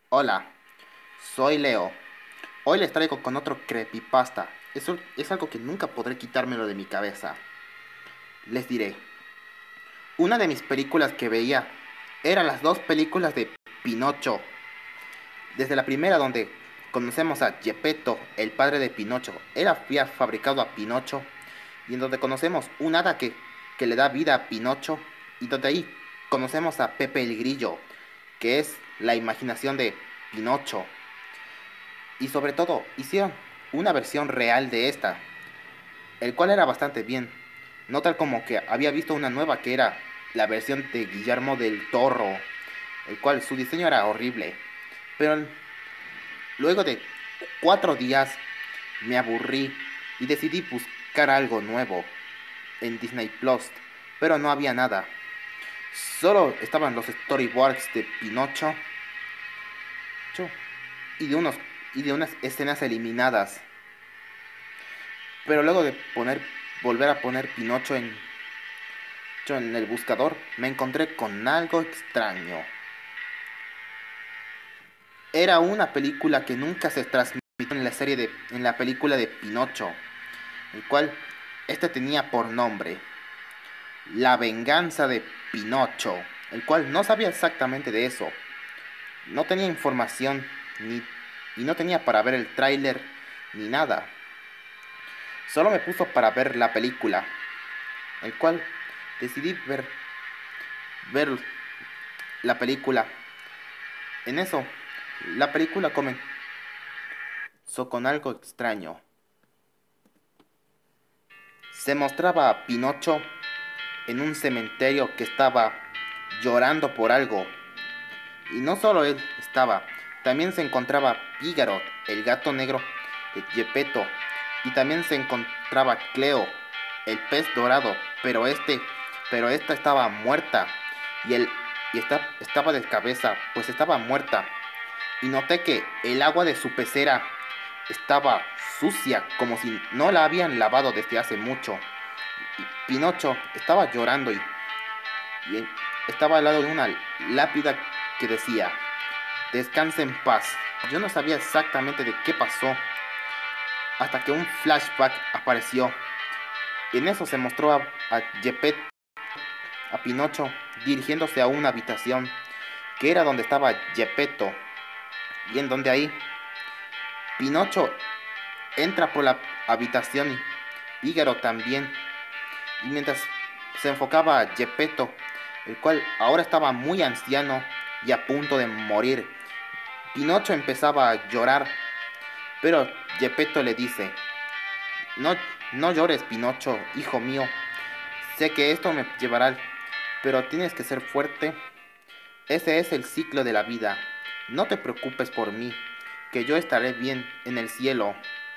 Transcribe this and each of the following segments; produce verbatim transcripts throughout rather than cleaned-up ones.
Hola, soy Leo. Hoy les traigo con otro creepypasta. Eso es algo que nunca podré quitármelo de mi cabeza. Les diré, una de mis películas que veía eran las dos películas de Pinocho. Desde la primera donde conocemos a Geppetto, el padre de Pinocho. Él había fabricado a Pinocho y en donde conocemos un hada que, que le da vida a Pinocho y donde ahí conocemos a Pepe el Grillo, que es la imaginación de Pinocho. Y sobre todo, hicieron una versión real de esta, el cual era bastante bien. No tal como que había visto una nueva que era la versión de Guillermo del Toro, el cual su diseño era horrible. Pero luego de cuatro días me aburrí y decidí buscar algo nuevo en Disney Plus, pero no había nada. Solo estaban los storyboards de Pinocho y de unos y de unas escenas eliminadas. Pero luego de poner, volver a poner Pinocho en, en el buscador, me encontré con algo extraño. Era una película que nunca se transmitió en la serie de, en la película de Pinocho, el cual este tenía por nombre La venganza de Pinocho, el cual no sabía exactamente de eso. No tenía información ni y no tenía para ver el tráiler ni nada. Solo me puso para ver la película, el cual decidí ver ver la película. En eso, la película comenzó con algo extraño. Se mostraba a Pinocho en un cementerio que estaba llorando por algo. Y no solo él estaba, también se encontraba Pígaro, el gato negro de Geppetto. Y también se encontraba Cleo, el pez dorado, pero este, pero esta estaba muerta. Y él y esta, estaba de cabeza, pues estaba muerta. Y noté que el agua de su pecera estaba sucia, como si no la habían lavado desde hace mucho. Y Pinocho estaba llorando y, y estaba al lado de una lápida que decía, descansa en paz. Yo no sabía exactamente de qué pasó, hasta que un flashback apareció. Y en eso se mostró a, a Geppetto, a Pinocho, dirigiéndose a una habitación, que era donde estaba Geppetto, y en donde ahí Pinocho entra por la habitación y Fígaro también. Y mientras se enfocaba a Geppetto, el cual ahora estaba muy anciano y a punto de morir, Pinocho empezaba a llorar, pero Geppetto le dice, no, no llores, Pinocho, hijo mío, sé que esto me llevará, pero tienes que ser fuerte. Ese es el ciclo de la vida. No te preocupes por mí, que yo estaré bien en el cielo.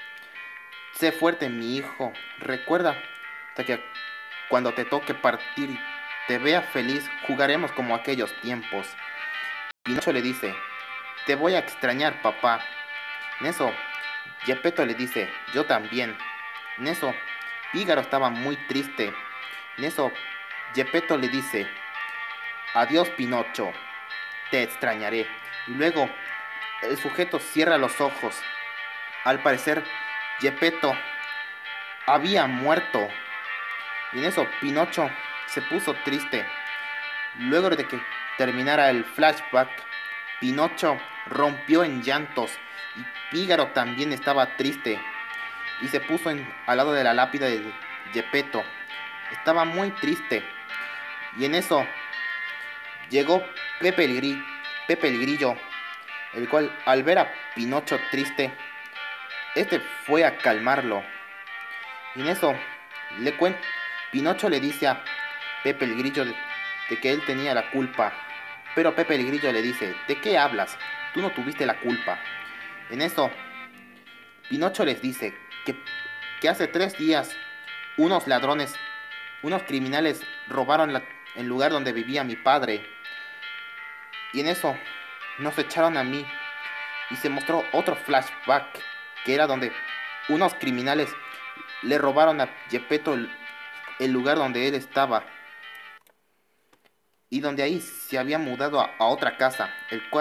Sé fuerte, mi hijo. Recuerda hasta que cuando te toque partir y te vea feliz, jugaremos como aquellos tiempos. Pinocho le dice, te voy a extrañar, papá. En eso, Geppetto le dice, yo también. En eso, Pígaro estaba muy triste. En eso, Geppetto le dice, adiós, Pinocho, te extrañaré. Y luego, el sujeto cierra los ojos. Al parecer, Geppetto había muerto. Y en eso Pinocho se puso triste. Luego de que terminara el flashback, Pinocho rompió en llantos y Pígaro también estaba triste y se puso en, al lado de la lápida de Geppetto. Estaba muy triste. Y en eso llegó Pepe el, Gri Pepe el Grillo, el cual al ver a Pinocho triste, este fue a calmarlo. Y en eso le cuen Pinocho le dice a Pepe el Grillo de, de que él tenía la culpa. Pero Pepe el Grillo le dice, ¿de qué hablas? Tú no tuviste la culpa. En eso, Pinocho les dice que, que hace tres días unos ladrones, unos criminales robaron la, el lugar donde vivía mi padre. Y en eso nos echaron a mí. Y se mostró otro flashback, que era donde unos criminales le robaron a Geppetto el, el lugar donde él estaba. Y donde ahí se había mudado a, a otra casa, el cual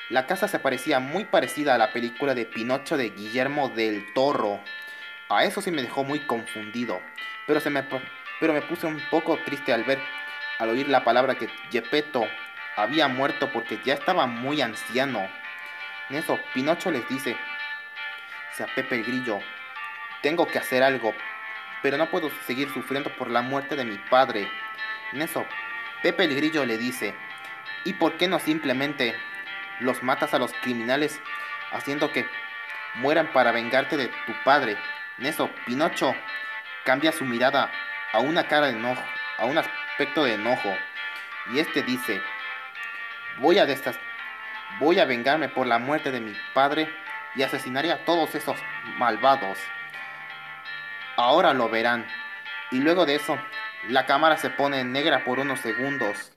La casa se parecía muy parecida a la película de Pinocho de Guillermo del Toro. A eso sí me dejó muy confundido, pero, se me, pero me puse un poco triste al ver, al oír la palabra que Geppetto había muerto porque ya estaba muy anciano. En eso, Pinocho les dice, o sea, Pepe el Grillo, tengo que hacer algo, pero no puedo seguir sufriendo por la muerte de mi padre. En eso, Pepe el Grillo le dice, ¿y por qué no simplemente los matas a los criminales haciendo que mueran para vengarte de tu padre? En eso, Pinocho cambia su mirada a una cara de enojo, a un aspecto de enojo, y este dice, voy a destas voy a vengarme por la muerte de mi padre y asesinaré a todos esos malvados. Ahora lo verán. Y luego de eso, la cámara se pone negra por unos segundos.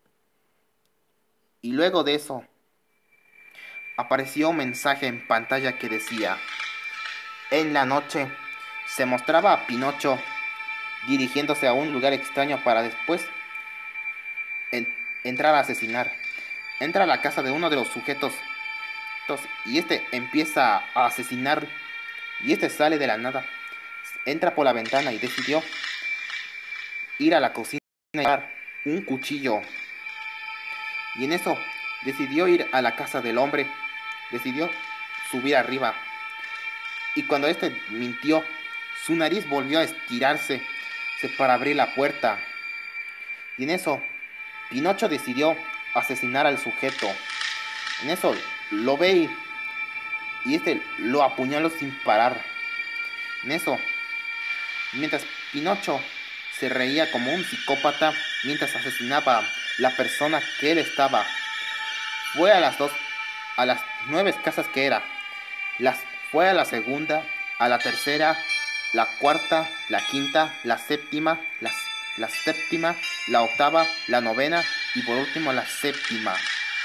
Y luego de eso, apareció un mensaje en pantalla que decía, en la noche se mostraba a Pinocho dirigiéndose a un lugar extraño para después en entrar a asesinar. Entra a la casa de uno de los sujetos y este empieza a asesinar y este sale de la nada. Entra por la ventana y decidió ir a la cocina y llevar un cuchillo. Y en eso decidió ir a la casa del hombre. Decidió subir arriba. Y cuando este mintió, su nariz volvió a estirarse para abrir la puerta. Y en eso, Pinocho decidió asesinar al sujeto. En eso lo ve y, y este lo apuñaló sin parar. En eso, mientras Pinocho se reía como un psicópata mientras asesinaba a la persona que él estaba, fue a las dos, a las nueve casas que era, las, fue a la segunda, a la tercera, la cuarta, la quinta, la séptima, la, la séptima, la octava, la novena y por último la séptima.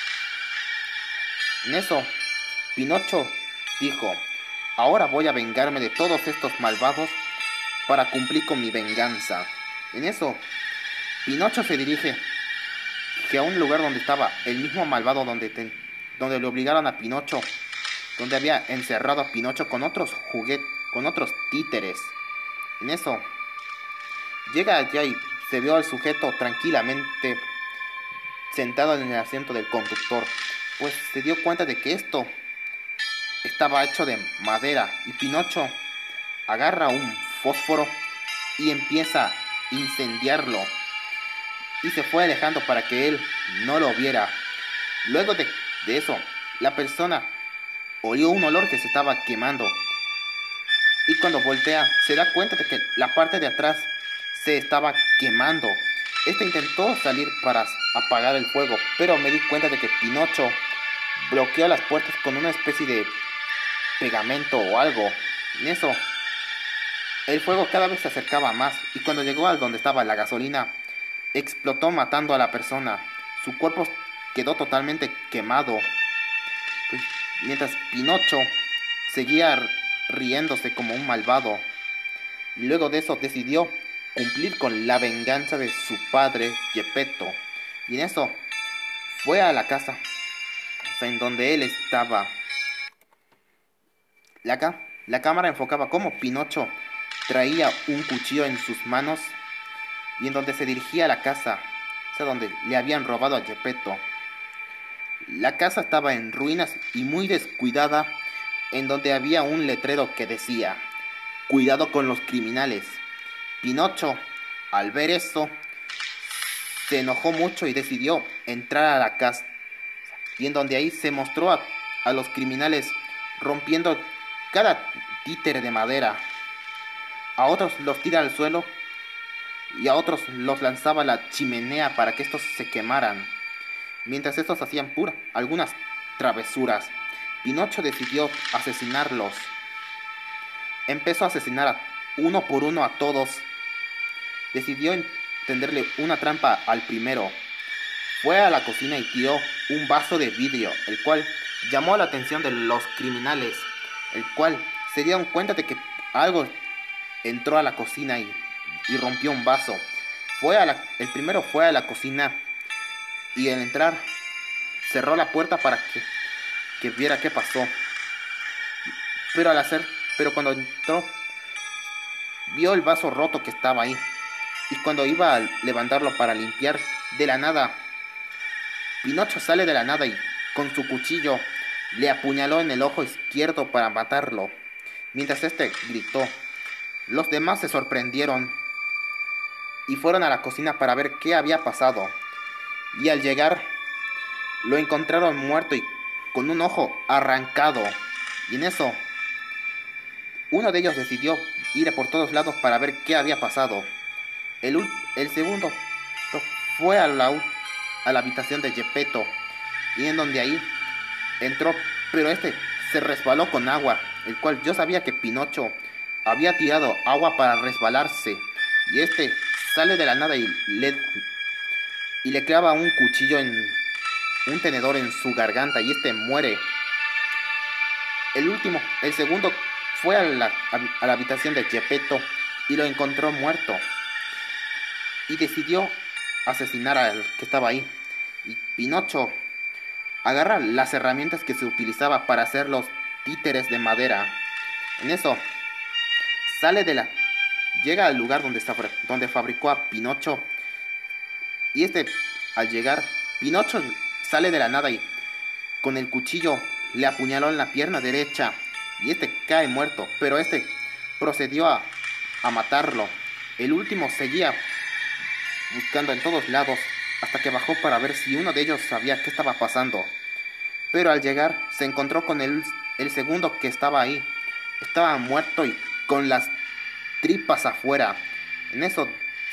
En eso, Pinocho dijo, ahora voy a vengarme de todos estos malvados para cumplir con mi venganza. En eso, Pinocho se dirige que a un lugar donde estaba el mismo malvado donde, te, donde le obligaron a Pinocho, donde había encerrado a Pinocho con otros juguetes, con otros títeres. En eso, llega allá y se vio al sujeto tranquilamente sentado en el asiento del conductor, pues se dio cuenta de que esto estaba hecho de madera y Pinocho agarra un fósforo y empieza a incendiarlo y se fue alejando para que él no lo viera. Luego de, de eso, la persona olió un olor que se estaba quemando y cuando voltea se da cuenta de que la parte de atrás se estaba quemando. Este intentó salir para apagar el fuego, pero me di cuenta de que Pinocho bloqueó las puertas con una especie de pegamento o algo. En eso, el fuego cada vez se acercaba más y cuando llegó al donde estaba la gasolina, explotó matando a la persona. Su cuerpo quedó totalmente quemado. Pues, mientras Pinocho seguía riéndose como un malvado. Y luego de eso decidió cumplir con la venganza de su padre Geppetto. Y en eso fue a la casa, o sea, en donde él estaba. La, la cámara enfocaba cómo Pinocho traía un cuchillo en sus manos y en donde se dirigía a la casa, o sea, donde le habían robado a Geppetto. La casa estaba en ruinas y muy descuidada, en donde había un letrero que decía, cuidado con los criminales. Pinocho, al ver eso, se enojó mucho y decidió entrar a la casa, y en donde ahí se mostró a, a los criminales rompiendo cada títere de madera. A otros los tira al suelo y a otros los lanzaba a la chimenea para que estos se quemaran. Mientras estos hacían pura algunas travesuras, Pinocho decidió asesinarlos. Empezó a asesinar a uno por uno a todos. Decidió tenderle una trampa al primero. Fue a la cocina y tiró un vaso de vidrio, el cual llamó la atención de los criminales, el cual se dieron cuenta de que algo entró a la cocina y, y rompió un vaso. Fue a la, el primero fue a la cocina y al entrar cerró la puerta para que que viera qué pasó. Pero al hacer, pero cuando entró, vio el vaso roto que estaba ahí. Y cuando iba a levantarlo para limpiar, de la nada, Pinocho sale de la nada y con su cuchillo le apuñaló en el ojo izquierdo para matarlo. Mientras este gritó, los demás se sorprendieron y fueron a la cocina para ver qué había pasado. Y al llegar, lo encontraron muerto y con un ojo arrancado. Y en eso, uno de ellos decidió ir por todos lados para ver qué había pasado. El, el segundo fue a la, a la habitación de Geppetto, y en donde ahí entró, pero este se resbaló con agua, el cual yo sabía que Pinocho había tirado agua para resbalarse, y este sale de la nada y le, y le clava un cuchillo en un tenedor en su garganta, y este muere. El último, el segundo, fue a la, a la habitación de Geppetto y lo encontró muerto, y decidió asesinar al que estaba ahí. Y Pinocho agarra las herramientas que se utilizaba para hacer los títeres de madera. En eso, sale de la... llega al lugar donde, está, donde fabricó a Pinocho. Y este, al llegar, Pinocho sale de la nada y con el cuchillo le apuñaló en la pierna derecha. Y este cae muerto, pero este procedió a, a matarlo. El último seguía buscando en todos lados hasta que bajó para ver si uno de ellos sabía qué estaba pasando. Pero al llegar se encontró con el, el segundo que estaba ahí. Estaba muerto y con las tripas afuera. En eso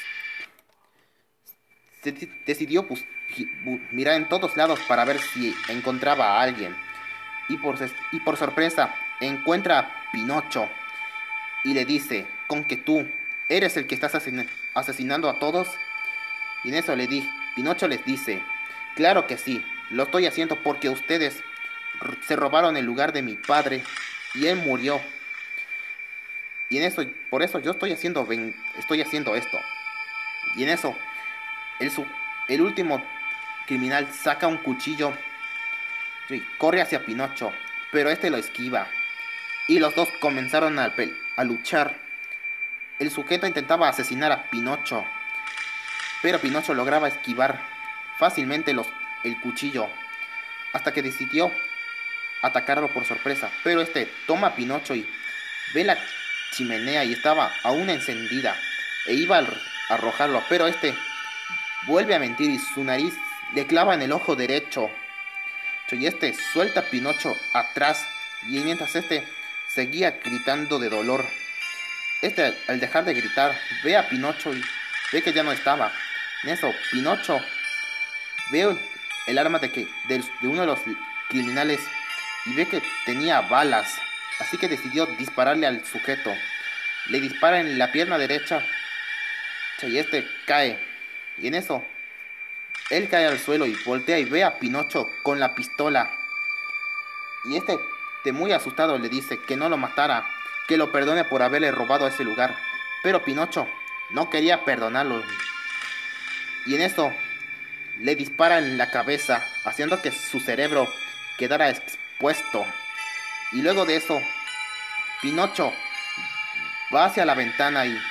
se decidió pues, mirar en todos lados para ver si encontraba a alguien. Y por, y por sorpresa encuentra a Pinocho y le dice, con que tú eres el que estás asesin asesinando a todos. Y en eso le di, Pinocho les dice, claro que sí, lo estoy haciendo porque ustedes se robaron el lugar de mi padre y él murió. Y en eso, por eso yo estoy haciendo, estoy haciendo esto. Y en eso, el, el último criminal saca un cuchillo y corre hacia Pinocho, pero este lo esquiva. Y los dos comenzaron a, a luchar. El sujeto intentaba asesinar a Pinocho, pero Pinocho lograba esquivar fácilmente los, el cuchillo, hasta que decidió atacarlo por sorpresa. Pero este toma a Pinocho y ve la chimenea y estaba aún encendida, e iba a arrojarlo, pero este vuelve a mentir y su nariz le clava en el ojo derecho. Y este suelta a Pinocho atrás, y mientras este seguía gritando de dolor. Este, al dejar de gritar, ve a Pinocho y ve que ya no estaba. En eso, Pinocho ve el arma de, que, de, de uno de los criminales y ve que tenía balas. Así que decidió dispararle al sujeto. Le dispara en la pierna derecha y este cae. Y en eso, él cae al suelo y voltea y ve a Pinocho con la pistola. Y este, de muy asustado, le dice que no lo matara, que lo perdone por haberle robado a ese lugar. Pero Pinocho no quería perdonarlo. Y en eso, le dispara en la cabeza, haciendo que su cerebro quedara expuesto. Y luego de eso, Pinocho va hacia la ventana y,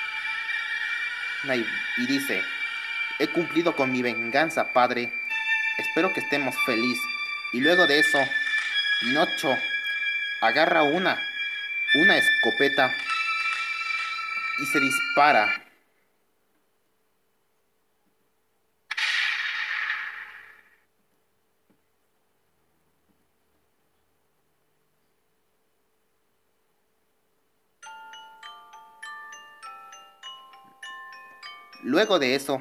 y dice, he cumplido con mi venganza, padre. Espero que estemos felices. Y luego de eso, Pinocho agarra una, una escopeta y se dispara. Luego de eso,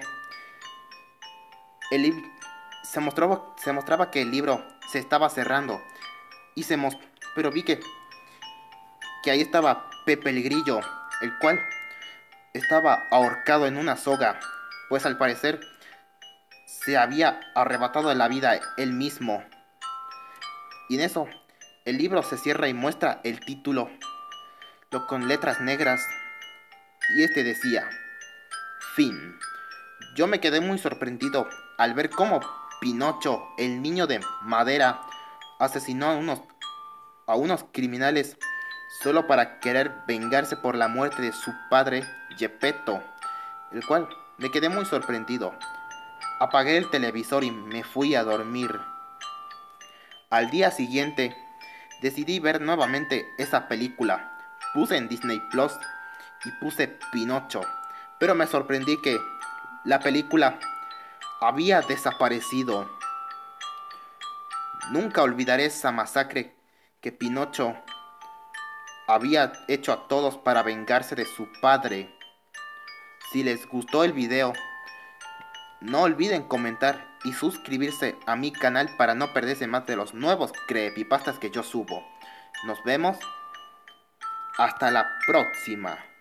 el se mostraba, se mostraba que el libro se estaba cerrando. Y se most pero vi que, que ahí estaba Pepe el Grillo, el cual estaba ahorcado en una soga, pues al parecer se había arrebatado la vida él mismo. Y en eso, el libro se cierra y muestra el título, lo con letras negras, y este decía, fin. Yo me quedé muy sorprendido al ver cómo Pinocho, el niño de madera, asesinó a unos, a unos criminales solo para querer vengarse por la muerte de su padre, Gepetto, el cual me quedé muy sorprendido. Apagué el televisor y me fui a dormir. Al día siguiente, decidí ver nuevamente esa película. Puse en Disney Plus y puse Pinocho, pero me sorprendí que la película había desaparecido. Nunca olvidaré esa masacre que Pinocho había hecho a todos para vengarse de su padre. Si les gustó el video, no olviden comentar y suscribirse a mi canal para no perderse más de los nuevos creepypastas que yo subo. Nos vemos hasta la próxima.